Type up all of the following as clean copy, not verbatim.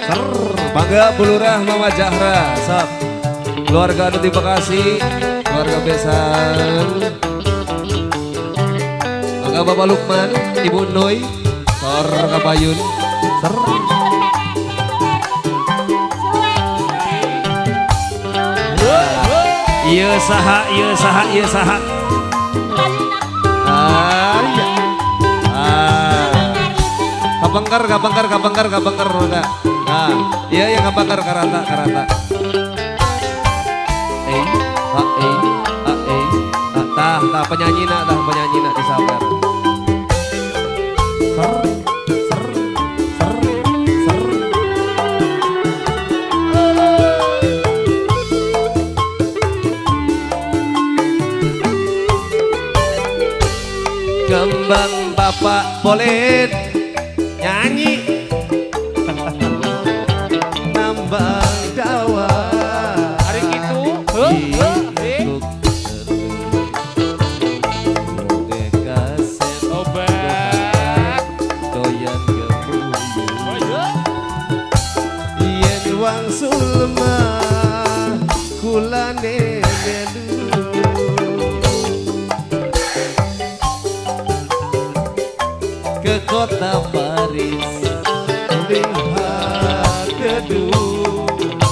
Ser, bangga Bulurah Mama Jahra, sap. Keluarga Nuti Bekasi, keluarga besan. Bangga Bapak Lukman, Ibu Noi, Sor Kabayun, ser. Iya saha, iya saha, iya saha. Iya. Kapangkar mangga. Nah, iya yang kapangkar karata. Tah penyanyi nak disabar. Ser. Kembang Bapak Polet nyanyi nambang dawa hari gitu obat doyan gemuyu yen wangsul mah kulane melu ke kota Paris lihat gedung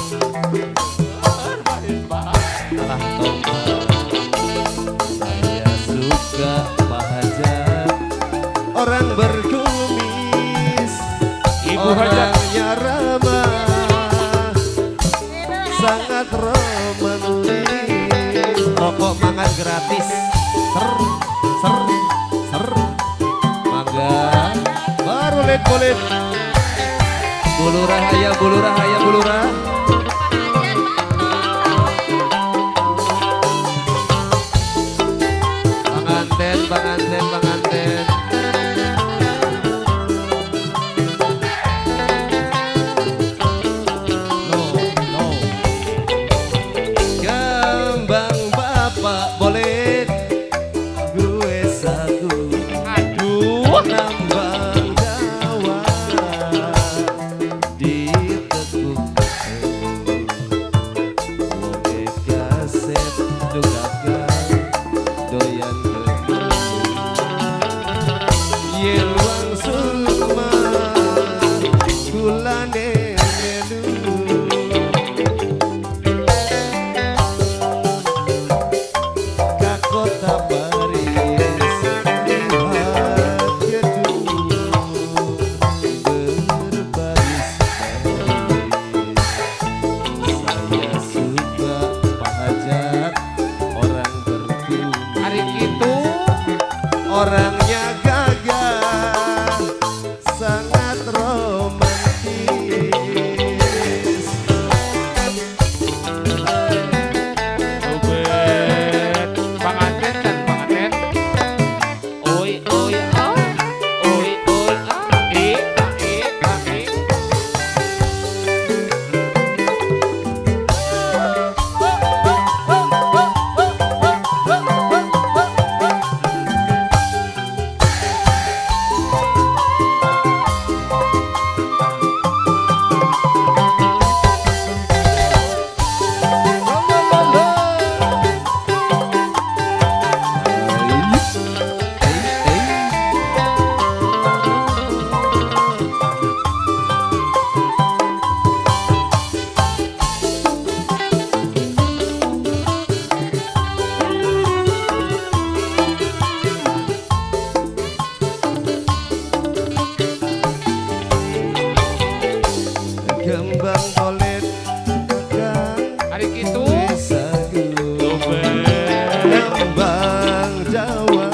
alah tombak saya suka Pak Hajar orang berkumis Ibu Hajar orangnya ramah sangat romantis rokok mangan gratis ser baru kulit bulurah ayah bulurah panganten no kembang bapak boleh gue sagu nambang dawa ditekuk wonge kaset dugagan doyan yen wangsul mah kulane melu ka kota Paris lihat gedung berbaris saya suka Pak Hajar orang berkumis hari gitu orangnya gagah sangat romantis obat panganten oi kembang polet hari gitu sagu obat kembang Jawa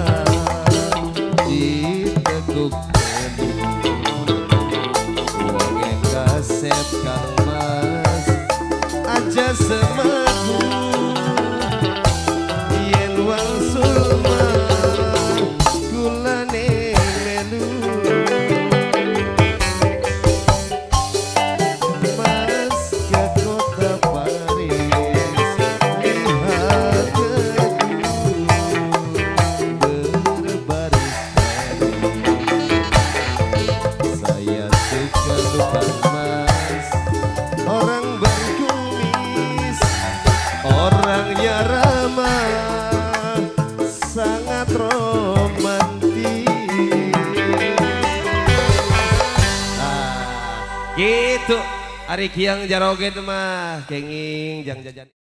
ditekuk wonge kaset Kang Mas aja semaku yen wangsul mah kulane melu Mas ke kota Paris lihat gedung berbaris baris saya suka Kang Mas romantis. Gitu. Ari kiang jaroget mah kenging jang jajan.